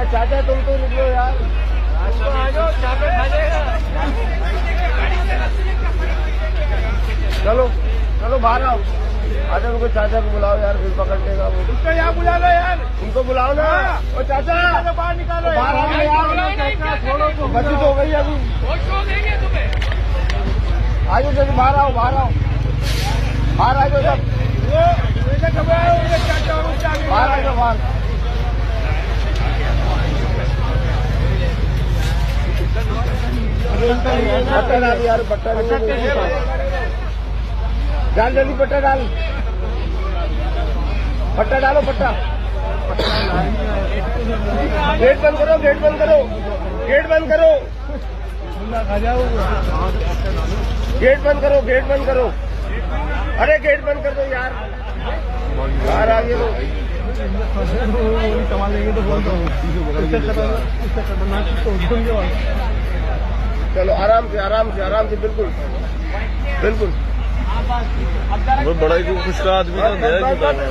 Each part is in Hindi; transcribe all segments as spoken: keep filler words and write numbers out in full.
चाचा तुम तो निकलो यार, आ जाओ चाचा खा जाएगा। चलो चलो बाहर आओ, आजा उनको चाचा को बुलाओ यार, फिर पकड़ लेगा वो। उसको यहाँ बुला लो यार, उनको बुलाओ ना। और चाचा बाहर निकालो, बाहर आओ यार, छोड़ो तो बच्ची तो हो गई अभी, देंगे तुम्हें। आ जाओ जल्दी, बाहर आओ, बाहर आओ, बाहर आ जाओ सब, बाहर आ जाओ बाहर। पट्टा डाल यार, पट्टा डाल, जल्दी पट्टा डाल, पट्टा डालो, पट्टा। गेट बंद करो, गेट बंद करो, गेट बंद करो, गेट बंद करो, गेट बंद करो। अरे गेट बंद कर दो यार, बाहर आ गए लोग। संभाल लेंगे तो बोल दो, चलो आराम से, आराम से, आराम से, बिल्कुल बिल्कुल। वो बड़ा ही खुश का आदमी तो है।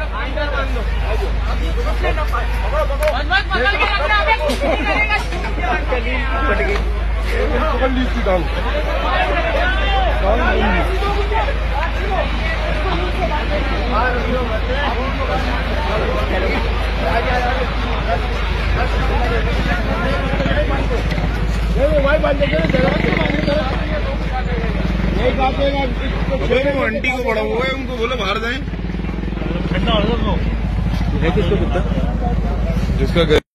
पकड़ ली थी काम, आंटी को बड़ा हुआ है, उनको बोलो बाहर जाए, ठंडा हो जाए। किसको जिसका